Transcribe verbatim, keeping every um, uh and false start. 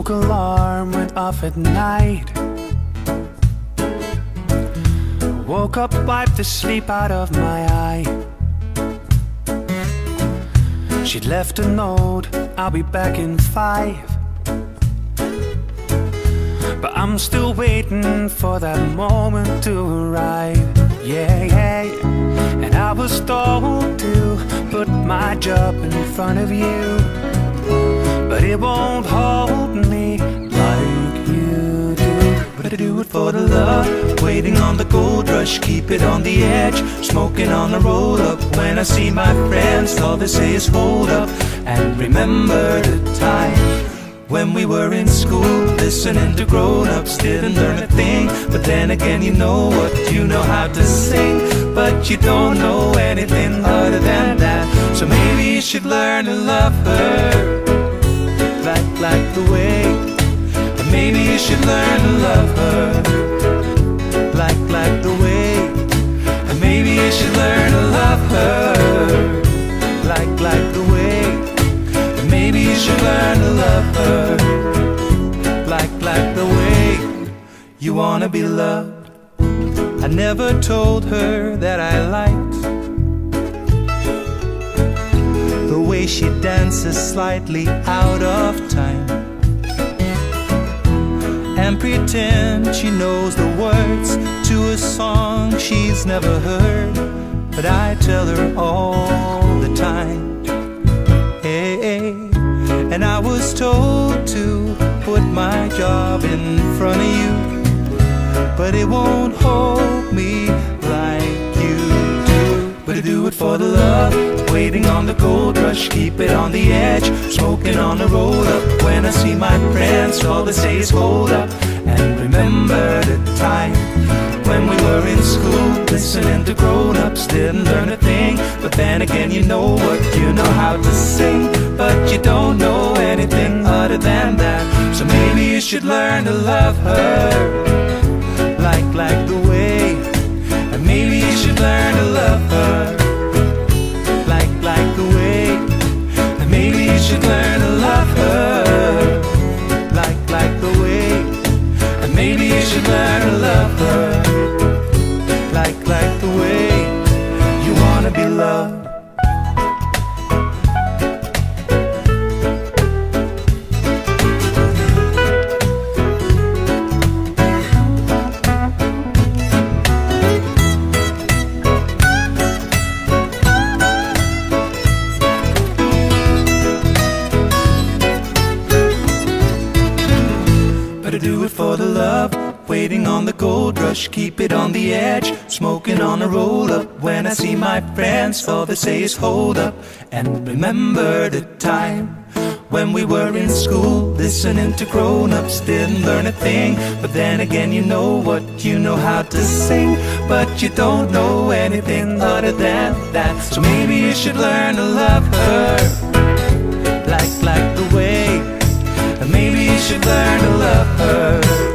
smoke alarm went off at night. Woke up, wiped the sleep out of my eye. She'd left a note, I'll be back in five. But I'm still waiting for that moment to arrive. Yeah, yeah. And I was told to put my job in front of you, but it won't hold me like you do. But I do it for the love, waiting on the gold rush, keep it on the edge, smoking on the roll up. When I see my friends, all they say is hold up, and remember the time when we were in school, listening to grown-ups, didn't learn a thing. But then again, you know what, you know how to sing, but you don't know anything other than that. So maybe you should learn to love her, like, like the way. Or maybe you should learn to love her, like, like the way. Or maybe you should learn to love her, like, like the way. Or maybe you should learn to love her, like, like the way you wanna be loved. I never told her that I liked the way she dances slightly out of time, and pretend she knows the words to a song she's never heard. But I tell her all the time, hey, hey. And I was told to put my job in front of you, but it won't hold me like you do. But I do it for the love, waiting on the gold rush, keep it on the edge, smoking on the roll up. When I see my friends, all they say is hold up, and remember the time when we were in school, listening to grown-ups, didn't learn a thing. But then again, you know what, you know how to sing, but you don't know anything other than that. So maybe you should learn to love her, like, like the way. And maybe you should learn to love her, like, like the way. And maybe you should learn to love her, like, like the way. And maybe you should learn to love her, like, like the way you wanna be loved. Do it for the love, waiting on the gold rush, keep it on the edge, smoking on a roll up. When I see my friends, all they say is hold up, and remember the time when we were in school, listening to grown-ups, didn't learn a thing. But then again, you know what, you know how to sing, but you don't know anything other than that. So maybe you should learn to love her, like, like the way. And maybe you should learn to love her,